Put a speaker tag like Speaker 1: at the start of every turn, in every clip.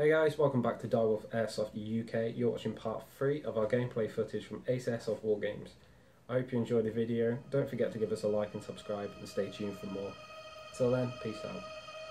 Speaker 1: Hey guys, welcome back to Direwolf Airsoft UK. You're watching part 3 of our gameplay footage from Ace Airsoft War Games. I hope you enjoyed the video. Don't forget to give us a like and subscribe and stay tuned for more. Till then, peace out.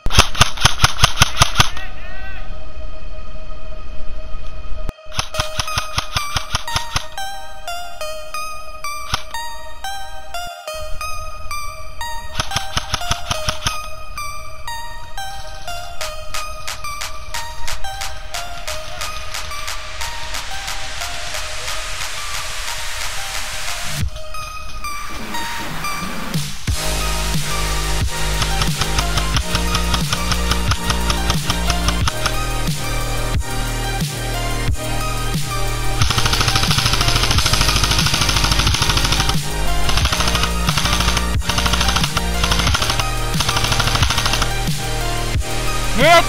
Speaker 2: Yep.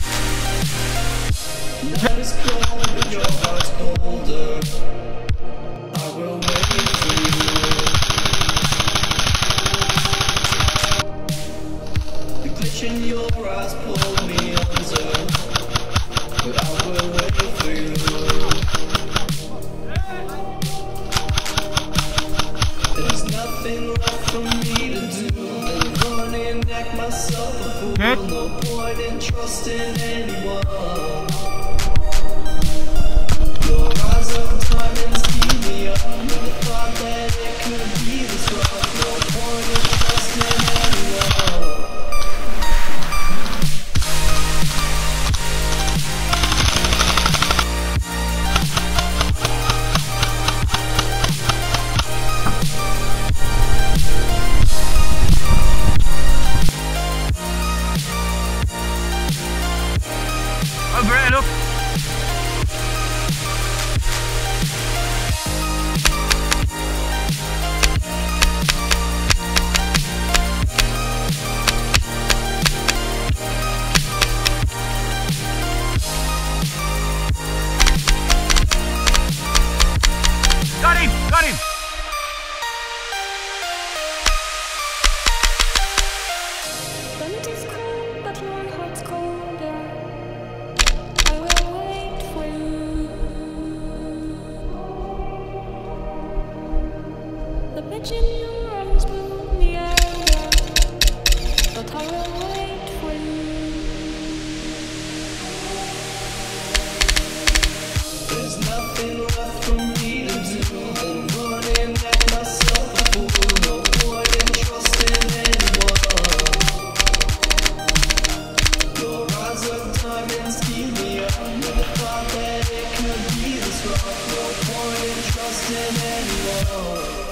Speaker 3: Night is cold, but your heart's colder. I will wait for you. The glitch in your eyes pull me under, but I will wait for you. There's nothing left for me to do than run and act myself a fool. No point in trusting anyone. Your eyes of diamonds keep me up with the thought that it could be this rough. No point in trusting anyone.
Speaker 2: Overhead up. Got him! Got him!
Speaker 4: The night is cold, but your heart's colder. I will wait for you. The bitch in your arms blew me over, but I will wait for you.
Speaker 3: There's nothing left for me to do than run and act myself a fool. No point in trusting anyone. Your eyes of diamonds keep me up with the thought that it could be this rough. No point in trusting anyone.